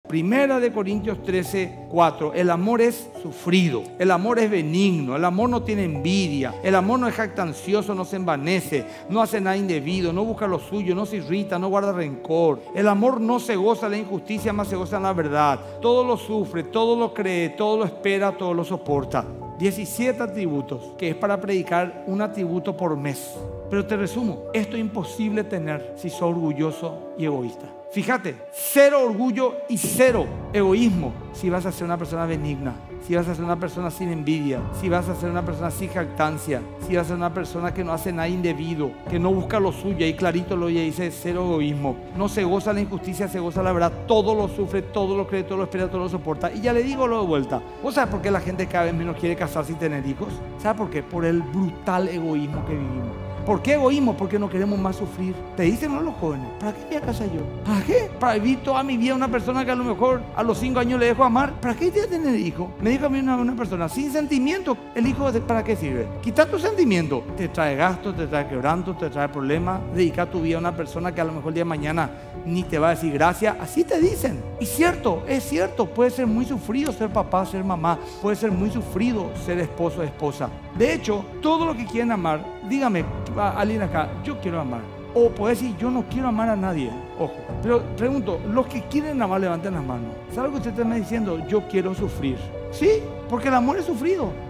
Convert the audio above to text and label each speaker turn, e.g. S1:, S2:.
S1: Primera de Corintios 13, 4. El amor es sufrido, el amor es benigno, el amor no tiene envidia, el amor no es jactancioso, no se envanece, no hace nada indebido, no busca lo suyo, no se irrita, no guarda rencor. El amor no se goza de la injusticia, más se goza en la verdad. Todo lo sufre, todo lo cree, todo lo espera, todo lo soporta. 17 atributos, que es para predicar un atributo por mes. Pero te resumo, esto es imposible tener si sos orgulloso y egoísta. Fíjate, 0 orgullo y 0 egoísmo si vas a ser una persona benigna, si vas a ser una persona sin envidia, si vas a ser una persona sin jactancia, si vas a ser una persona que no hace nada indebido, que no busca lo suyo. Ahí clarito lo dice, 0 egoísmo. No se goza la injusticia, se goza la verdad. Todo lo sufre, todo lo cree, todo lo espera, todo lo soporta. Y ya le digo lo de vuelta. ¿Vos sabés por qué la gente cada vez menos quiere casarse y tener hijos? ¿Sabes por qué? Por el brutal egoísmo que vivimos. ¿Por qué egoísmo? Porque no queremos más sufrir. Te dicen los jóvenes, ¿para qué me voy a casar yo? ¿Para qué? Para vivir toda mi vida una persona que a lo mejor a los 5 años le dejo amar. ¿Para qué te voy a tener hijo? Me dijo a mí una persona, sin sentimiento, ¿el hijo para qué sirve? Quita tu sentimiento. Te trae gastos, te trae quebranto, te trae problemas. Dedica tu vida a una persona que a lo mejor el día de mañana ni te va a decir gracias. Así te dicen. Y cierto, es cierto. Puede ser muy sufrido ser papá, ser mamá. Puede ser muy sufrido ser esposo o esposa. De hecho, todo lo que quieren amar, dígame, alguien acá, yo quiero amar. O puede decir, yo no quiero amar a nadie. Ojo. Pero pregunto, los que quieren amar, levanten las manos. ¿Sabe lo que usted está diciendo? Yo quiero sufrir. Sí, porque el amor es sufrido.